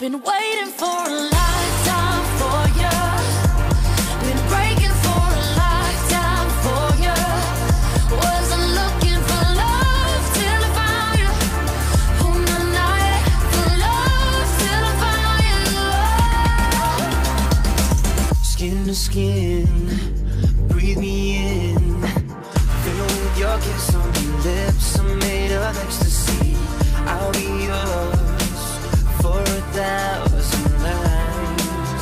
Been waiting for a lifetime for you. Been breaking for a lifetime for you. Wasn't looking for love till I found you. On the night for love till I found you. Skin to skin, breathe me in. Fill with your kiss on your lips. I'm made of ecstasy. I'll be yours for 1,000 nights.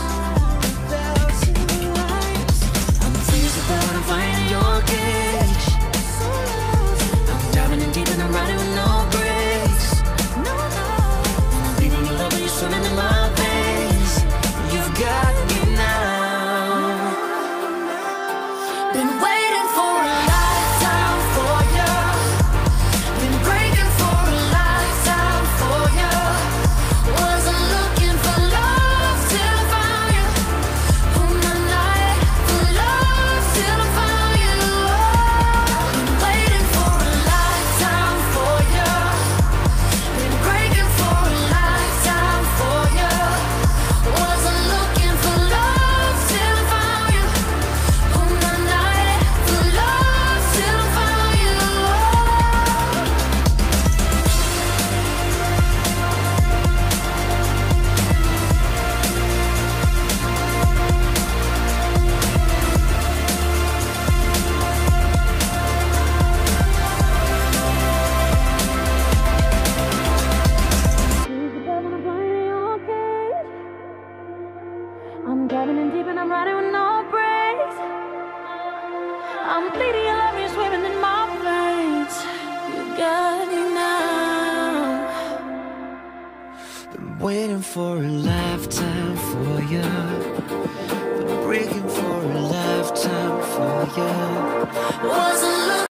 I'm teased about I'm finding your cage. I'm diving in deep and I'm riding with no brakes. I'm bleeding your love when you're swimming in my veins. You've got me now. Been waiting for a lifetime for you. Been breaking for a lifetime for you. Wasn't looking for love till I found you. On the night for love till I found you. Been waiting for a lifetime for you. Been breaking for a lifetime for you. Wasn't looking for love till I found you. On the night for love till I found you. I'm diving in deep and I'm riding with no brakes. I'm bleeding your love, you're swimming in my veins. You got me now. Been waiting for a lifetime for you. Been breaking for a lifetime for you. Wasn't